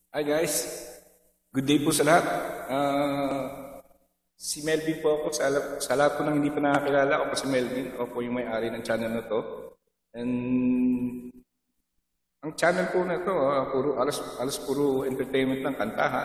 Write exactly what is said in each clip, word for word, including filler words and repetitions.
Hi guys, good day po sa lahat. Ah, si Melvin po ako. Sa, sa lahat po ng hindi pa nakakilala, ako po si Melvin. Ako po yung may-ari ng channel na to. And ang channel po na to, ah, puro, alas, alas puro entertainment ng kantahan.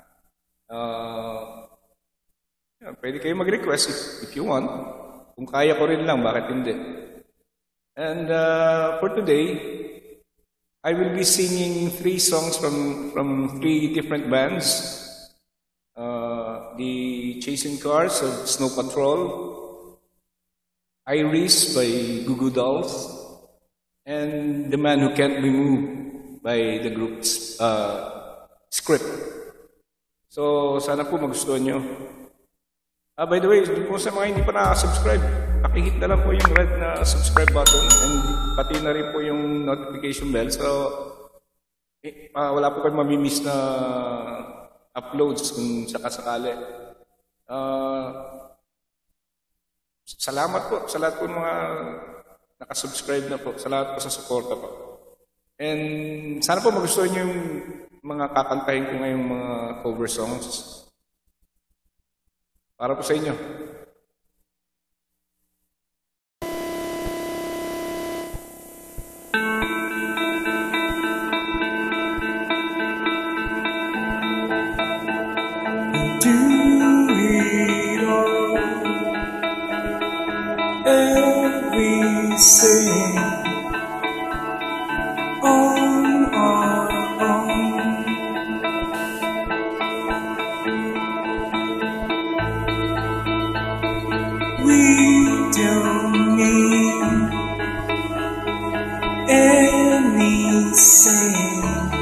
Ah, yeah, pwede kayo mag-request if, if you want. Kung kaya ko rin lang, bakit hindi? And uh, for today, I will be singing three songs from, from three different bands. Uh, the Chasing Cars of Snow Patrol, Iris by Goo Goo Dolls, and The Man Who Can't Be Moved by the group's uh, Script. So, sana po magustuhan nyo. Ah, by the way, po sa mga hindi pa nakasubscribe, pakihit na lang po yung red na subscribe button and pati na rin po yung notification bell. So, eh, uh, wala po kayong mamimiss na uploads kung sakasakali. Uh, salamat po sa lahat po ng mga nakasubscribe na po. Salamat po sa suporta po. And sana po magustuhan nyo yung mga kakantahin ko ngayong mga cover songs. Para po sa inyo. Do it all, everything on our own. We don't need anything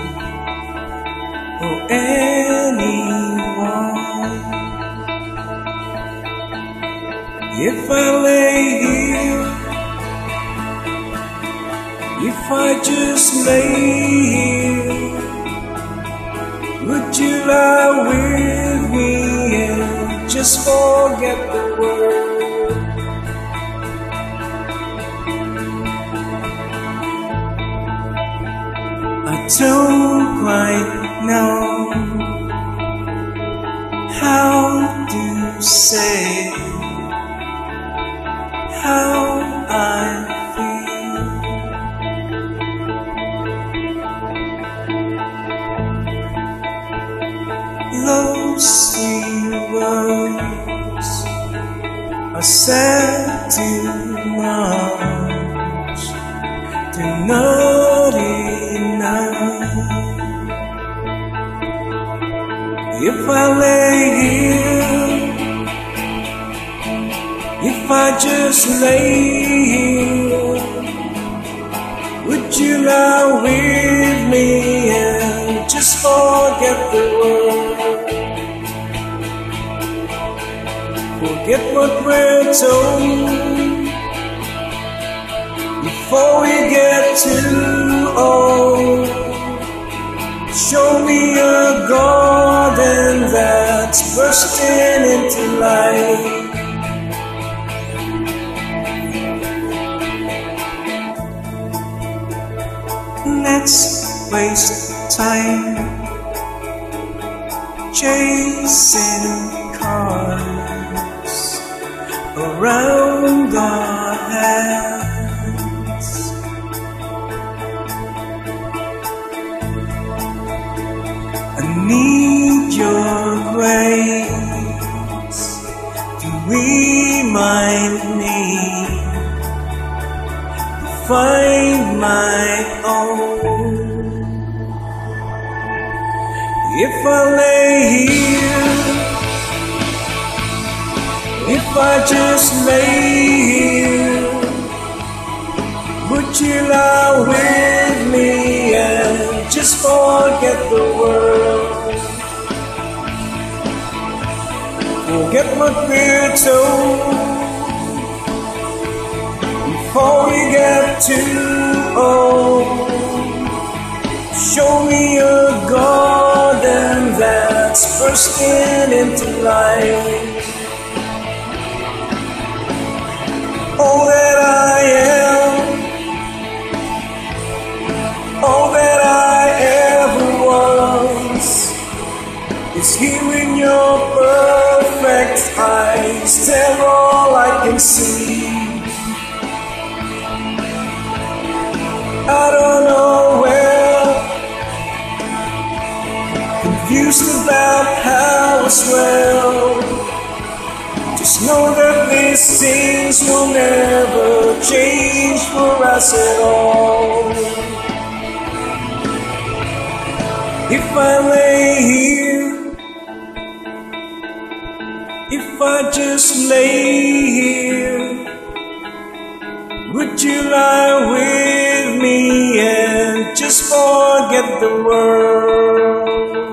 or anyone. If I lay here, if I just lay here, would you lie with me and just forget the world? I don't quite know how to say how I feel. Those sweet words are said too much to not enough. If I lay here, if I just lay here, would you lie with me and just forget the world? Forget what we're told before we get too old. Show me a garden that's bursting into life. Let's waste time chasing cars around our heads. I need your grace to remind me to find my own. If I lay here, if I just lay here, would you lie with me and just forget the world? Forget what we're told before we get too old. Show me a garden that's bursting into life. All that I am, all that I ever was, is here in your perfect eyes. They're all I can see. I don't know where, confused about how as well. Just know that these things will never change for us at all. If I lay here, if I just lay here, would you lie with me and just forget the world?